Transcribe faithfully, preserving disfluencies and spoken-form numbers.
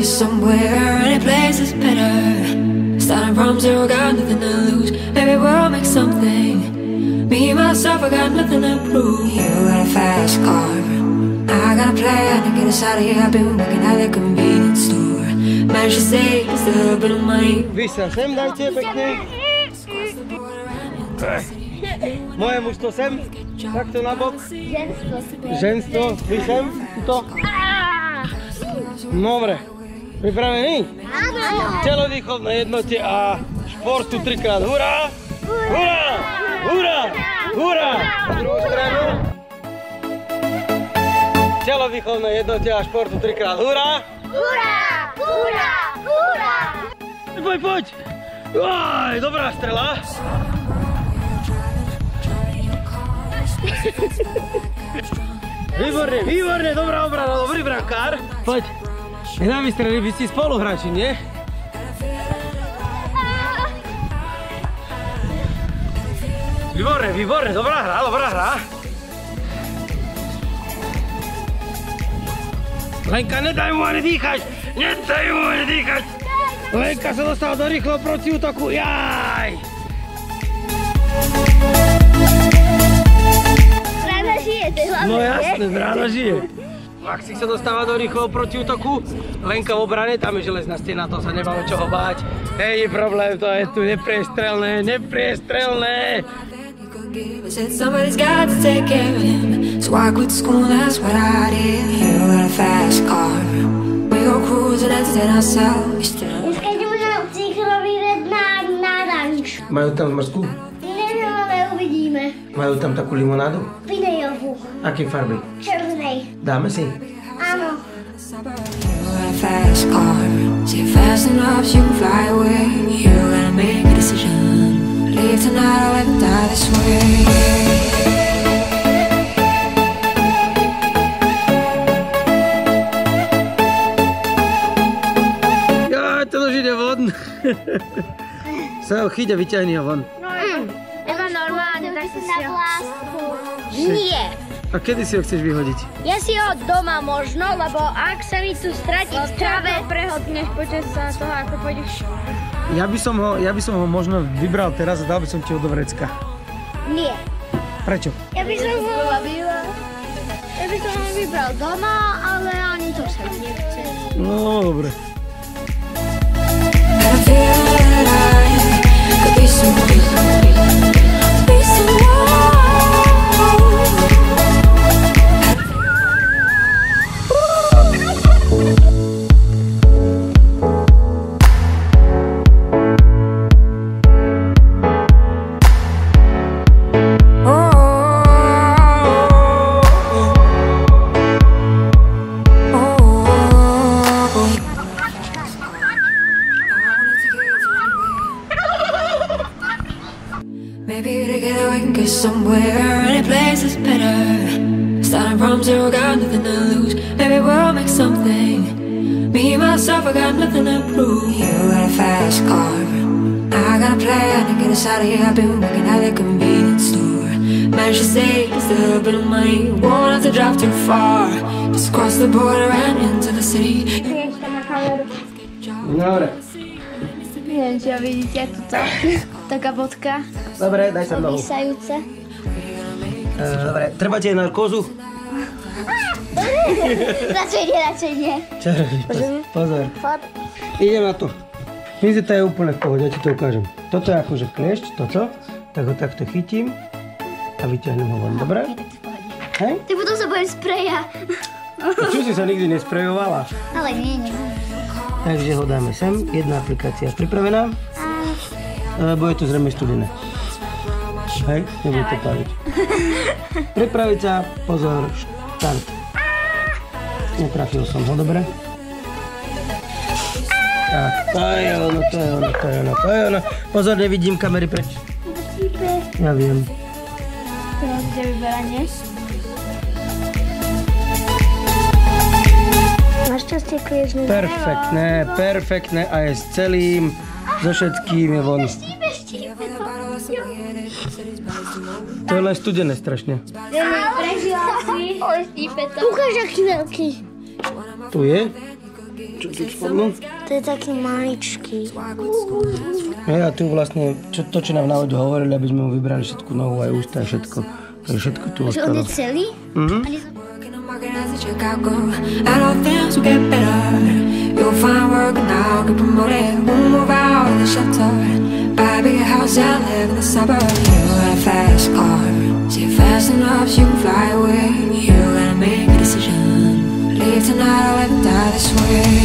get somewhere. Any place is better. Starting from zero, got nothing to lose. Maybe we'll make something. Me, myself, I got nothing to prove. You got a fast car, I got a plan to get us out of here. I've been working at the convenience store. Managed to save just a little bit of money. Vy sa sem dajte pekne. Moje mužstvo sem, takto na bok. Ženstvo. Ženstvo, vy sem, tuto. Dobre, pripravení? Áno. Telovýchovné jednote a športu trikrát. Hurá! Hurá! Hurá! Hurá! Na druhú stranu. Telovýchovné jednote a športu trikrát. Hurá! Hurá! Hurá! Hurá! Poď, poď! Aj, dobrá strela. Výborne, výborne, dobrá obrana, dobrý brankár. Poď. Nedá mi streliť, vy ste spoluhráči, nie? Výborne, výborne, dobrá hra, dobrá hra. Lenka, nedaj mu ani dýchať! Nedaj mu ani dýchať! Lenka sa dostala do rýchleho protiútoku, jaj! Brána žije, to je hlavné. No jasné, brána žije. Maxík sa dostáva do rýchleho protiútoku, Lenka v obrane, tam je železná stena, to sa nemáme čoho báť. Hej, problém, to je tu nepriestrelné, nepriestrelné. Said somebody's got to take care of him, so I quit school, that's what I did. You got a fast car, we go cruising and entertain ourselves. Dneska ideme na cyklový red na naranč. Majú tam zmrzku? Neviem, ale uvidíme. Majú tam takú limonádu? Vinejovú. Akej farby? Červenej. Dáme si? Áno. You got a fast car, see it fast enough so you can fly away. You gotta make a decision, leave tonight or let me die this way. To už ide von. Sa ho chyť a vyťahni ho von. No, iba normálne, tak si ho... Nie. A kedy si ho chceš vyhodiť? Ja si ho doma možno, lebo ak sa mi tu stratí v trave... prehodneš počas toho, ako pôjdeš. Ja by som ho, ja by som ho možno vybral teraz a dal by som ti ho do vrecka. Nie. Prečo? Ja by som ho... Ja by som ho vybral doma, ale ani to sa mi nechce. No, dobre. I feel that I could be someone, be someone. Maybe together we can get somewhere. Any place is better. Starting from zero, got nothing to lose. Maybe we'll make something. Me, myself, I got nothing to prove. You got a fast car, I got a plan to get us out of here. I've been working at the convenience store. Managed to save just a little bit of money. Won't have to drive too far. Just cross the border and into the city. Dobre. Neviem, či ho vidíte, tuto, taká bodka. Dobre, daj sa nohu. Vysajúce. Dobre, treba ti aj narkózu? Radšej nie, radšej nie. Čo robíš? Pozor. Idem na to. Vizita je úplne v pohode, ja ti to ukážem. Toto je akože kliešť, toto. Tak ho takto chytím a vyťahnem ho von, dobre? Hej? Ty potom sa budem spreja. Čo si sa nikdy nesprejovala? Ale nie, nie. Takže ho dáme sem. Jedna aplikácia pripravená. Lebo je to zrejme studené. Hej, nebude to páliť. Pripraviť sa, pozor, štart. Netrafil som ho, dobre? Tak, to je ono, to je ono, to je ono, to je ono. Pozor, nevidím kamery preč. Ja viem. Teraz ide vyberanie. Našťastie kliežný. Perfektné, perfektné a je s celým, so všetkým je von. Štípe, štípe to. To je len studené strašne. Prežila si. Oj, štípe to. Ukáž, aký veľký. Tu je? Čo čo tu spodnú. To je taký maličký. Hej, a tu vlastne, čo, to, čo nám na vodu hovorili, aby sme mu vybrali všetku nohu, aj ústa, všetko. To je všetko tu Že on ostalo. je celý? Mhm. And all things will get better. You'll find work now, get promoted. We'll move out of the shelter. Buy a bigger house and live in the suburbs. You got a fast car. See it fast enough so you can fly away. You gotta make a decision. Leave tonight or live and die this way.